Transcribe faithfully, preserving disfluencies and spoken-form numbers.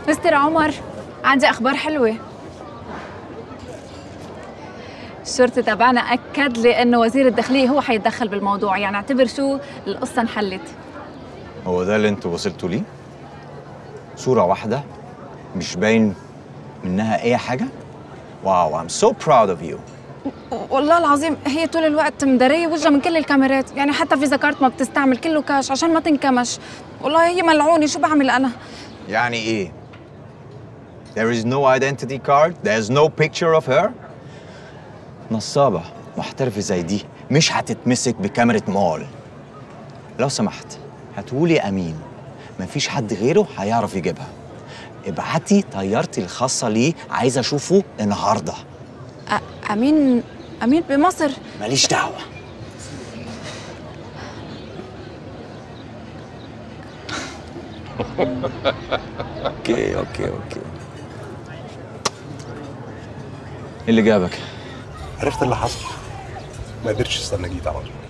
مستر عمر، عندي أخبار حلوة. الشرطة تبعنا أكد لي إنه وزير الداخلية هو حيتدخل بالموضوع، يعني اعتبر شو القصة انحلت. هو ده اللي انتوا وصلتوا ليه؟ صورة واحدة مش باين منها أي حاجة؟ واو I'm so proud of you. والله العظيم هي طول الوقت مدارية وجهها من كل الكاميرات، يعني حتى فيزا كارت ما بتستعمل، كله كاش عشان ما تنكمش. والله هي ملعونة، شو بعمل أنا؟ يعني إيه؟ There is no identity card, there's no picture of her. نصابة محترفة زي دي مش هتتمسك بكاميرا مول. لو سمحت هاتولي أمين، مفيش حد غيره هيعرف يجيبها. ابعتي طيارتي الخاصة ليه، عايز أشوفه النهاردة. أ- أمين أمين بمصر؟ ماليش دعوة. اوكي اوكي اوكي. ايه اللي جابك؟ عرفت اللي حصل، ما قدرتش استنى، جيت على طول.